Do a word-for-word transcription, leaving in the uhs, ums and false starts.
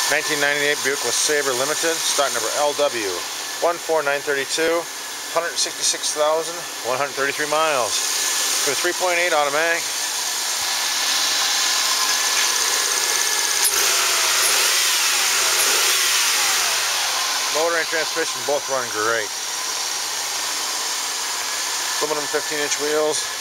nineteen ninety-eight Buick Lesabre Limited, stock number L W one four nine three two, one hundred sixty-six thousand one hundred thirty-three miles. With three point eight automatic. Motor and transmission both run great. Aluminum fifteen inch wheels.